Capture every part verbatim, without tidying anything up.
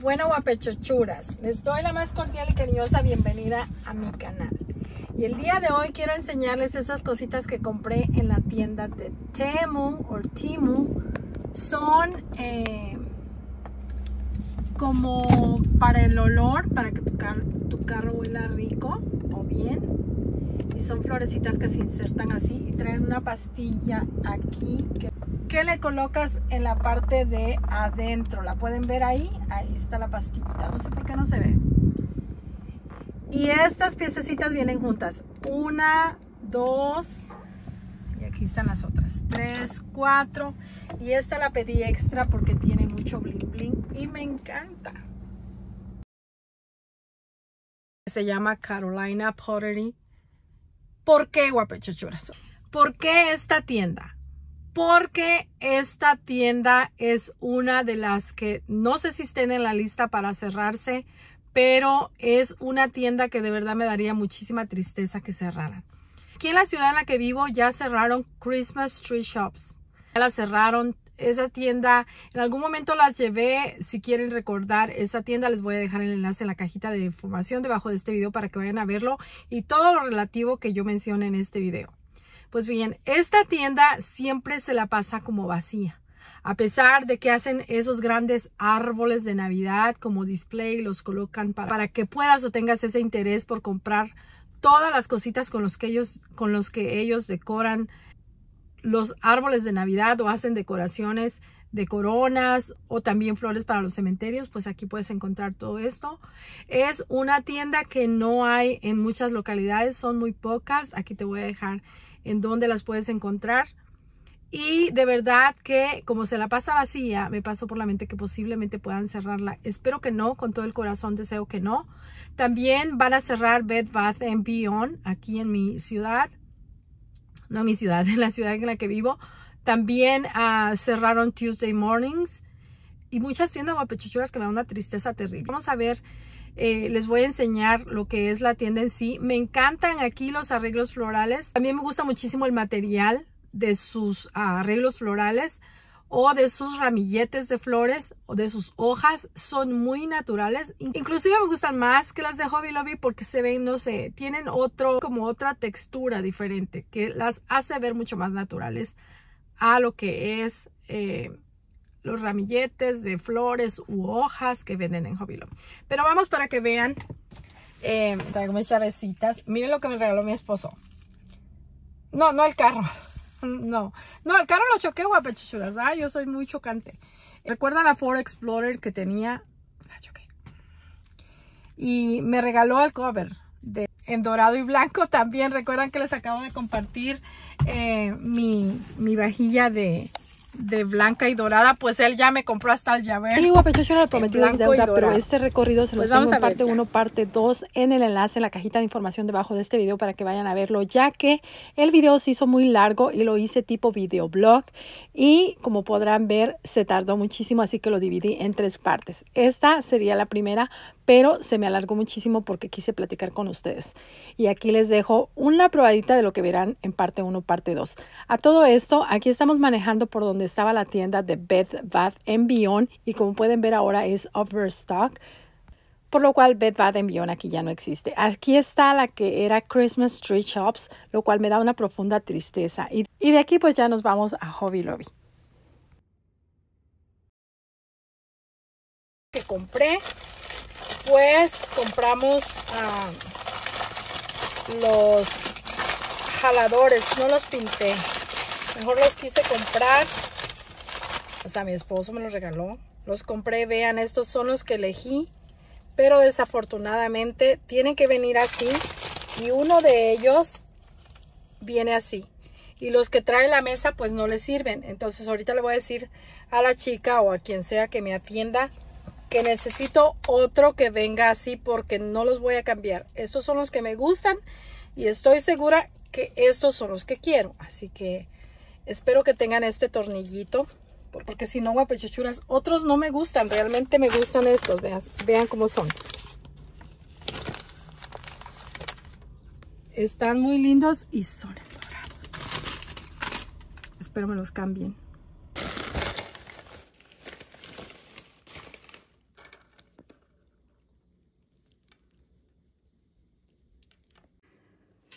Bueno, guapechochuras, les doy la más cordial y cariñosa bienvenida a mi canal. Y el día de hoy quiero enseñarles esas cositas que compré en la tienda de Temu o Temu. Son eh, como para el olor, para que tu, car tu carro huela rico o bien. Y son florecitas que se insertan así y traen una pastilla aquí que, que le colocas en la parte de adentro. ¿La pueden ver ahí? Ahí está la pastillita. No sé por qué no se ve. Y estas piececitas vienen juntas. Una, dos, y aquí están las otras. Tres, cuatro. Y esta la pedí extra porque tiene mucho bling bling y me encanta. Se llama Carolina Pottery. ¿Por qué, guapechochuras? ¿Por qué esta tienda? Porque esta tienda es una de las que no sé si estén en la lista para cerrarse, pero es una tienda que de verdad me daría muchísima tristeza que cerraran. Aquí en la ciudad en la que vivo ya cerraron Christmas Tree Shops. Ya la cerraron. Esa tienda, en algún momento las llevé. Si quieren recordar esa tienda, les voy a dejar el enlace en la cajita de información debajo de este video para que vayan a verlo y todo lo relativo que yo mencioné en este video. Pues bien, esta tienda siempre se la pasa como vacía. A pesar de que hacen esos grandes árboles de Navidad como display, los colocan para, para que puedas o tengas ese interés por comprar todas las cositas con los que ellos, con los que ellos decoran los árboles de Navidad o hacen decoraciones de coronas o también flores para los cementerios. Pues aquí puedes encontrar todo esto. Es una tienda que no hay en muchas localidades, son muy pocas. Aquí te voy a dejar en dónde las puedes encontrar. Y de verdad que como se la pasa vacía, me pasó por la mente que posiblemente puedan cerrarla. Espero que no, con todo el corazón deseo que no. También van a cerrar Bed Bath and Beyond aquí en mi ciudad. No en mi ciudad, en la ciudad en la que vivo. También uh, cerraron Tuesday Mornings. Y muchas tiendas guapechuchuras que me dan una tristeza terrible. Vamos a ver, eh, les voy a enseñar lo que es la tienda en sí. Me encantan aquí los arreglos florales. También me gusta muchísimo el material de sus uh, arreglos florales o de sus ramilletes de flores o de sus hojas. Son muy naturales, inclusive me gustan más que las de Hobby Lobby porque se ven, no sé, tienen otro, como otra textura diferente que las hace ver mucho más naturales a lo que es eh, los ramilletes de flores u hojas que venden en Hobby Lobby. Pero vamos para que vean. eh, traigo mis llavecitas. Miren lo que me regaló mi esposo. No, no el carro. No, no, el carro lo choqué, guapechuchuras. Ah, yo soy muy chocante. ¿Recuerdan la Ford Explorer que tenía? La choqué. Y me regaló el cover de, en dorado y blanco también. Recuerdan que les acabo de compartir eh, mi, mi vajilla de, de blanca y dorada. Pues él ya me compró hasta el llavero. Sí, guapechuchura, lo prometido es deuda, pero este recorrido se los pues tengo en parte uno, parte dos en el enlace en la cajita de información debajo de este video para que vayan a verlo, ya que el video se hizo muy largo y lo hice tipo videoblog y como podrán ver se tardó muchísimo, así que lo dividí en tres partes. Esta sería la primera, pero se me alargó muchísimo porque quise platicar con ustedes. Y aquí les dejo una probadita de lo que verán en parte uno, parte dos. A todo esto, aquí estamos manejando por donde estaba la tienda de Bed Bath and Beyond y como pueden ver ahora es overstock, por lo cual Bed Bath and Beyond aquí ya no existe. Aquí está la que era Christmas Tree Shops, lo cual me da una profunda tristeza. Y, y de aquí pues ya nos vamos a Hobby Lobby. Que compré, pues compramos uh, los jaladores, no los pinté, mejor los quise comprar. O sea, mi esposo me los regaló. Los compré, vean, estos son los que elegí. Pero desafortunadamente tienen que venir así. Y uno de ellos viene así. Y los que trae la mesa pues no les sirven. Entonces ahorita le voy a decir a la chica o a quien sea que me atienda que necesito otro que venga así porque no los voy a cambiar. Estos son los que me gustan. Y estoy segura que estos son los que quiero. Así que espero que tengan este tornillito. Porque si no, guapechuchuras, otros no me gustan. Realmente me gustan estos. Vean, vean cómo son. Están muy lindos y son dorados. Espero me los cambien.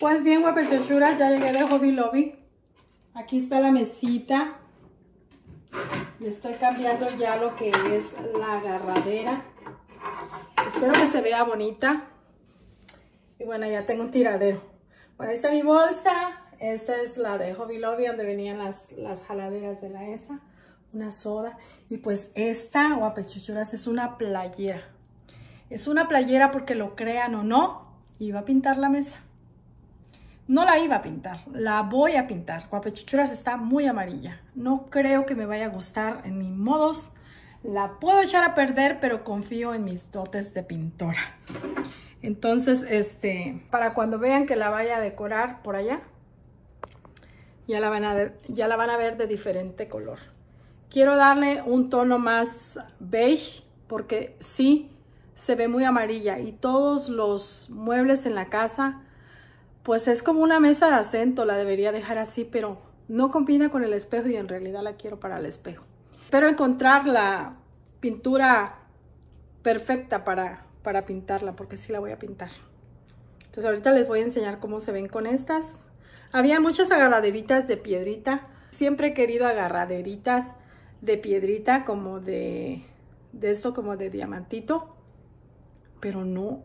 Pues bien, guapechochuras, ya llegué de Hobby Lobby. Aquí está la mesita. Le estoy cambiando ya lo que es la agarradera. Espero que se vea bonita. Y bueno, ya tengo un tiradero. Bueno, ahí está mi bolsa. Esta es la de Hobby Lobby, donde venían las, las jaladeras de la E S A. Una soda. Y pues esta, guapechochuras, es una playera. Es una playera porque, lo crean o no, iba a pintar la mesa. No la iba a pintar, la voy a pintar. Guapechochuras, está muy amarilla. No creo que me vaya a gustar en mis modos. La puedo echar a perder, pero confío en mis dotes de pintora. Entonces, este, para cuando vean que la vaya a decorar por allá, ya la van a ver, ya la van a ver de diferente color. Quiero darle un tono más beige, porque sí se ve muy amarilla. Y todos los muebles en la casa, pues es como una mesa de acento, la debería dejar así, pero no combina con el espejo y en realidad la quiero para el espejo. Espero encontrar la pintura perfecta para, para pintarla, porque sí la voy a pintar. Entonces ahorita les voy a enseñar cómo se ven con estas. Había muchas agarraderitas de piedrita. Siempre he querido agarraderitas de piedrita, como de, de esto, como de diamantito, pero no.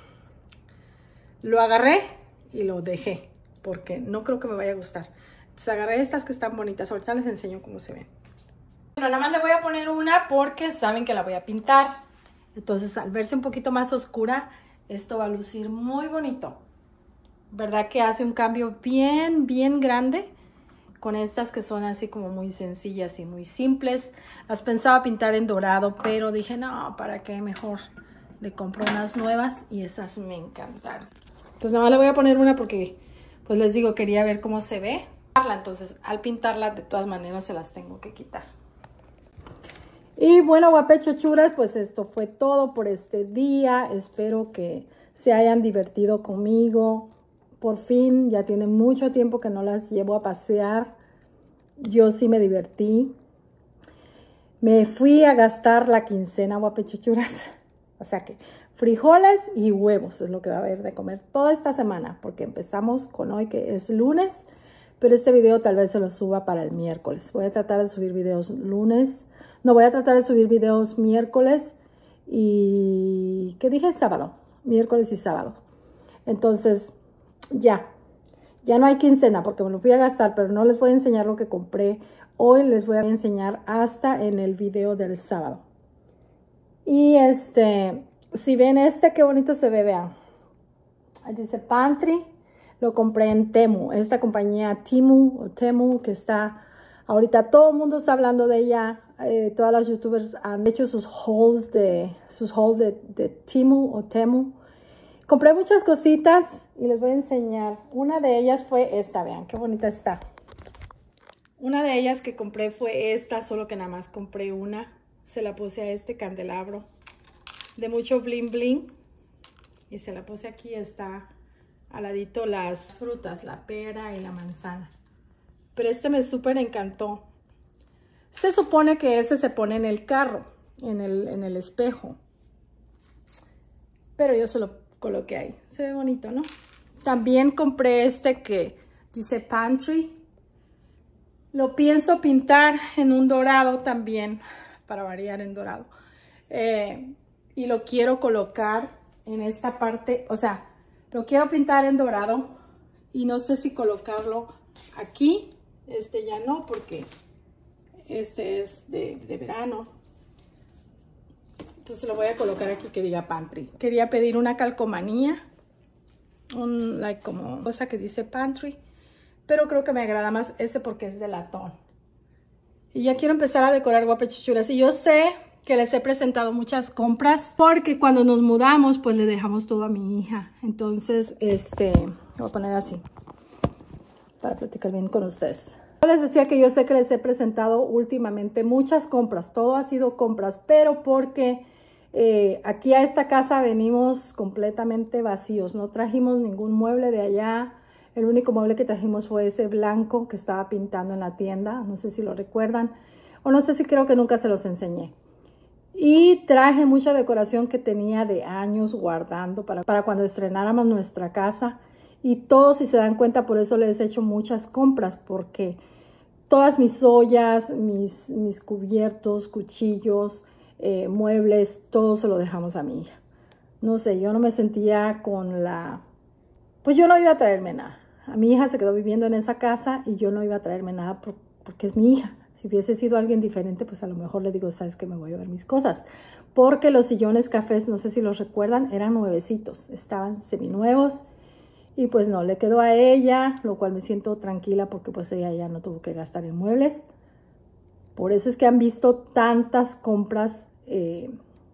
Lo agarré y lo dejé, porque no creo que me vaya a gustar. Entonces agarré estas que están bonitas. Ahorita les enseño cómo se ven. Bueno, nada más le voy a poner una porque saben que la voy a pintar. Entonces, al verse un poquito más oscura, esto va a lucir muy bonito. ¿Verdad que hace un cambio bien, bien grande? Con estas que son así como muy sencillas y muy simples. Las pensaba pintar en dorado, pero dije, no, ¿para qué? Mejor le compro unas nuevas y esas me encantaron. Entonces nada más le voy a poner una porque, pues les digo, quería ver cómo se ve. Entonces al pintarla de todas maneras se las tengo que quitar. Y bueno, guapechochuras, pues esto fue todo por este día. Espero que se hayan divertido conmigo. Por fin, ya tiene mucho tiempo que no las llevo a pasear. Yo sí me divertí. Me fui a gastar la quincena, guapechochuras. O sea que frijoles y huevos es lo que va a haber de comer toda esta semana, porque empezamos con hoy, que es lunes, pero este video tal vez se lo suba para el miércoles. Voy a tratar de subir videos lunes, no, voy a tratar de subir videos miércoles y, ¿qué dije? Sábado, miércoles y sábado. Entonces, ya, ya no hay quincena porque me lo fui a gastar, pero no les voy a enseñar lo que compré. Hoy les voy a enseñar hasta en el video del sábado. Y este... si ven este, qué bonito se ve, vean. Dice Pantry. Lo compré en Temu. Esta compañía Temu o Temu, que está ahorita, todo el mundo está hablando de ella. Eh, todas las youtubers han hecho sus hauls de, sus hauls de, de Temu o Temu. Compré muchas cositas y les voy a enseñar. Una de ellas fue esta, vean qué bonita está. Una de ellas que compré fue esta, solo que nada más compré una. Se la puse a este candelabro de mucho bling bling y se la puse aquí. Está al ladito las frutas, la pera y la manzana, pero este me súper encantó. Se supone que ese se pone en el carro, en el, en el espejo, pero yo se lo coloqué ahí. Se ve bonito, ¿no? También compré este que dice Pantry. Lo pienso pintar en un dorado también, para variar en dorado. Eh, y lo quiero colocar en esta parte, o sea, lo quiero pintar en dorado y no sé si colocarlo aquí. Este ya no, porque este es de, de verano. Entonces lo voy a colocar aquí que diga Pantry. Quería pedir una calcomanía, un like como cosa que dice Pantry, pero creo que me agrada más este porque es de latón. Y ya quiero empezar a decorar, guapechochuras. Y yo sé que les he presentado muchas compras porque cuando nos mudamos pues le dejamos todo a mi hija. Entonces este voy a poner así para platicar bien con ustedes. Yo les decía que yo sé que les he presentado últimamente muchas compras. Todo ha sido compras, pero porque eh, aquí a esta casa venimos completamente vacíos. No trajimos ningún mueble de allá. El único mueble que trajimos fue ese blanco que estaba pintando en la tienda. No sé si lo recuerdan. O no sé si, creo que nunca se los enseñé. Y traje mucha decoración que tenía de años guardando para, para cuando estrenáramos nuestra casa. Y todos, si se dan cuenta, por eso les he hecho muchas compras, porque todas mis ollas, mis, mis cubiertos, cuchillos, eh, muebles, todo se lo dejamos a mi hija. No sé, yo no me sentía con la... Pues yo no iba a traerme nada. A mi hija se quedó viviendo en esa casa y yo no iba a traerme nada por, porque es mi hija. Si hubiese sido alguien diferente, pues a lo mejor le digo, sabes que me voy a ver mis cosas. Porque los sillones cafés, no sé si los recuerdan, eran nuevecitos, estaban seminuevos. Y pues no, le quedó a ella, lo cual me siento tranquila porque pues ella ya no tuvo que gastar en muebles. Por eso es que han visto tantas compras eh,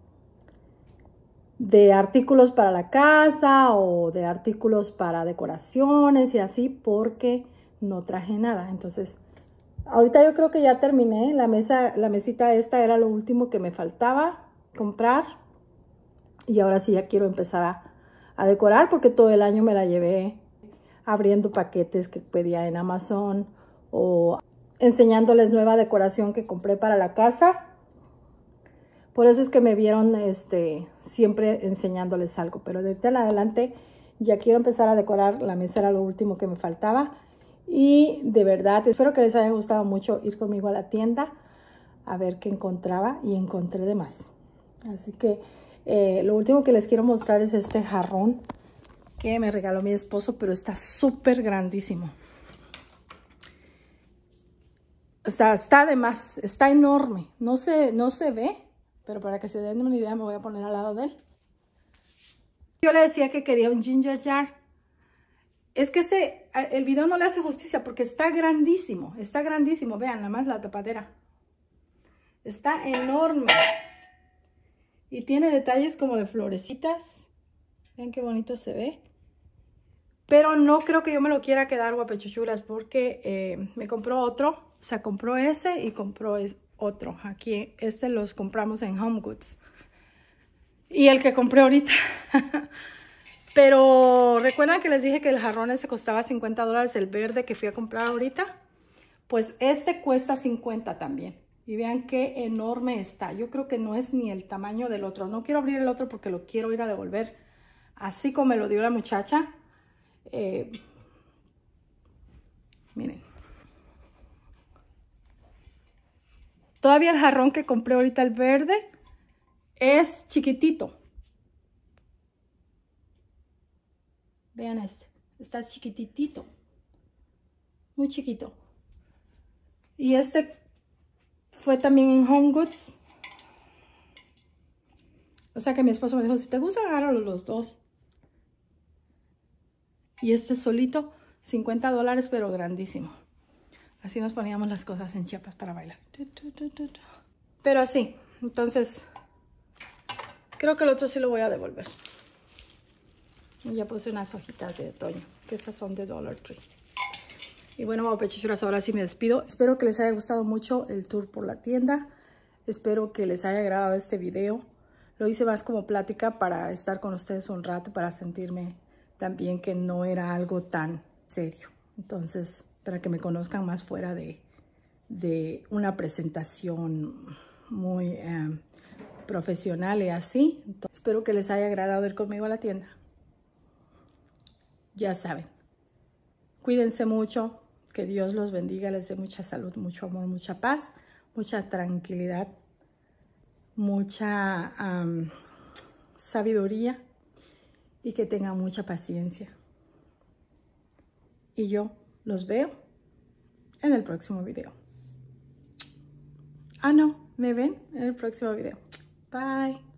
de artículos para la casa o de artículos para decoraciones y así, porque no traje nada. Entonces, ahorita yo creo que ya terminé. La mesa, la mesita esta era lo último que me faltaba comprar. Y ahora sí ya quiero empezar a, a decorar porque todo el año me la llevé abriendo paquetes que pedía en Amazon o enseñándoles nueva decoración que compré para la casa. Por eso es que me vieron este, siempre enseñándoles algo. Pero de ahorita en adelante ya quiero empezar a decorar. La mesa era lo último que me faltaba. Y de verdad, espero que les haya gustado mucho ir conmigo a la tienda a ver qué encontraba. Y encontré de más. Así que eh, lo último que les quiero mostrar es este jarrón que me regaló mi esposo, pero está súper grandísimo. O sea, está de más, está enorme. No se, no se ve, pero para que se den una idea me voy a poner al lado de él. Yo le decía que quería un ginger jar. Es que ese, el video no le hace justicia porque está grandísimo, está grandísimo. Vean, nada más la tapadera. Está enorme. Y tiene detalles como de florecitas. Vean qué bonito se ve. Pero no creo que yo me lo quiera quedar, guapechuchuras, porque eh, me compró otro. O sea, compró ese y compró otro. Aquí, este los compramos en Home Goods. Y el que compré ahorita. Pero recuerdan que les dije que el jarrón ese costaba cincuenta dólares, el verde que fui a comprar ahorita. Pues este cuesta cincuenta también. Y vean qué enorme está. Yo creo que no es ni el tamaño del otro. No quiero abrir el otro porque lo quiero ir a devolver. Así como me lo dio la muchacha. Eh, miren. Todavía el jarrón que compré ahorita, el verde, es chiquitito. Vean este. Está chiquititito. Muy chiquito. Y este fue también en Home Goods. O sea que mi esposo me dijo, si te gusta, agárralo los dos. Y este solito, cincuenta dólares, pero grandísimo. Así nos poníamos las cosas en Chiapas para bailar. Pero sí, entonces, creo que el otro sí lo voy a devolver. Y ya puse unas hojitas de otoño, que estas son de Dollar Tree. Y bueno, guapechuchuras, ahora sí me despido. Espero que les haya gustado mucho el tour por la tienda. Espero que les haya agradado este video. Lo hice más como plática para estar con ustedes un rato, para sentirme también que no era algo tan serio. Entonces, para que me conozcan más fuera de, de una presentación muy eh, profesional y así. Entonces, espero que les haya agradado ir conmigo a la tienda. Ya saben, cuídense mucho, que Dios los bendiga, les dé mucha salud, mucho amor, mucha paz, mucha tranquilidad, mucha um, sabiduría y que tengan mucha paciencia. Y yo los veo en el próximo video. Ah, no, me ven en el próximo video. Bye.